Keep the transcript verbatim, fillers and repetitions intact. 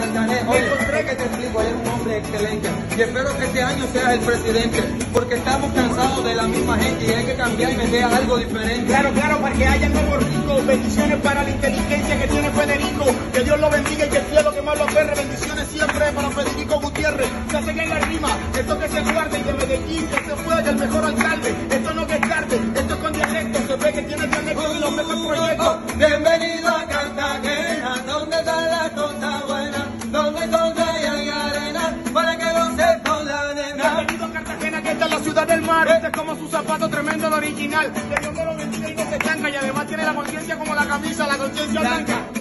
Montaner, oye, encontré que te explico, eres un hombre excelente y espero que este año seas el presidente, porque estamos cansados de la misma gente y hay que cambiar y meter algo diferente. Claro, claro, para que haya nuevos ricos. Bendiciones para la inteligencia que tiene Federico. Que Dios lo bendiga y que el cielo que más lo aferre. Bendiciones siempre para Federico Gutiérrez. Se hace en la rima, esto que se guarde y de Medellín que se fue el mejor alcalde. Esto no que es tarde, esto es con dialecto. Se ve que tiene dialecto y los mejores proyectos. Bienvenido a Cartagena, donde está la cosa buena, donde todo hay arena, para que goces con la nena. Bienvenido a Cartagena, que esta es la ciudad del mar. Este es como su zapato tremendo, el original. Que Dios me lo bendiga y no se chanca. Y además tiene la conciencia como la camisa, la conciencia blanca.